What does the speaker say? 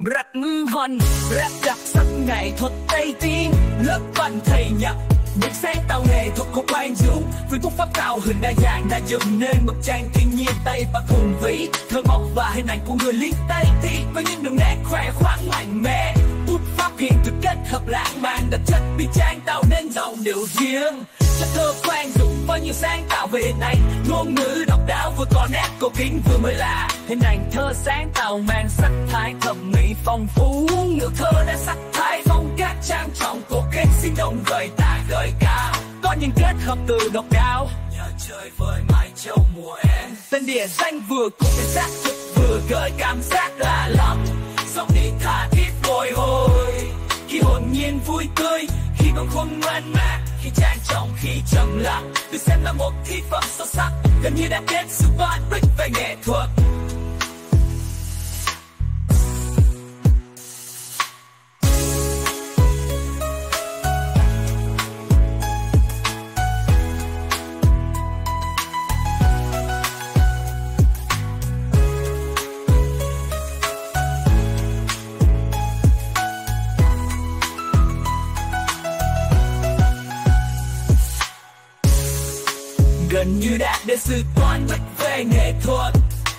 Rap ngữ văn, rap đặc sắc nghệ thuật Tây Tiến. Lớp văn thầy nhạc những sáng tạo nghệ thuật của Quang Dũng, với bút pháp tạo hình đa dạng đã dựng nên bức tranh thiên nhiên Tây Bắc hùng vĩ, thơ mộc và hình ảnh của người lính Tây Tiến với những đường nét khỏe khoắn mạnh mẽ. Bút pháp hiện thực kết hợp lãng mạn đặc chất bi trang tạo nên giọng điệu riêng. Chất thơ Quang Dũng với nhiều sáng tạo về hình ảnh, ngôn ngữ độc đáo vừa có nét cổ kính vừa mới lạ. Hình ảnh thơ sáng tạo mang sắc thái thẩm mỹ phong phú, ngữ thơ đã sắc thái phong cách trang trọng cổ kính sinh động gợi ta gợi cao. Có những kết hợp từ độc đáo nhờ trời với Mai Châu mùa em. Tên địa danh vừa cùng cái xác thực vừa gợi cảm giác lạ lắm, giọng đi tha thiết bồi hồi khi hồn nhiên vui tươi, khi bâng khuâng ngoan mạc, khi trang trọng khi trầm lặng, được xem là một thi phẩm sâu sắc gần như đã kết sự vạn bích về nghệ thuật. Gần như đạt đến sự toán bích về nghệ thuật.